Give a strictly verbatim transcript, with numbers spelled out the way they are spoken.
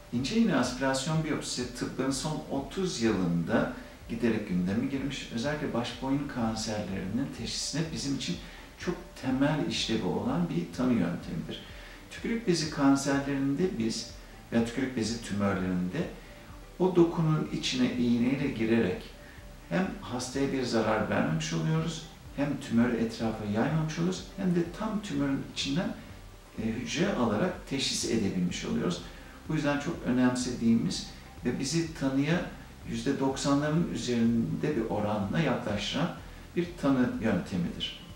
İnce iğne aspirasyon biyopsisi tıbbın son otuz yılında giderek gündeme girmiş. Özellikle baş boyun kanserlerinin teşhisine bizim için çok temel işlevi olan bir tanı yöntemidir. Tükürük bezi kanserlerinde biz veya tükürük bezi tümörlerinde o dokunun içine iğneyle girerek hem hastaya bir zarar vermemiş oluyoruz, hem tümörü etrafa yaymamış oluyoruz, hem de tam tümörün içinden e, hücre alarak teşhis edebilmiş oluyoruz. Bu yüzden çok önemsediğimiz ve bizi tanıya yüzde doksanların üzerinde bir oranla yaklaştıran bir tanı yöntemidir.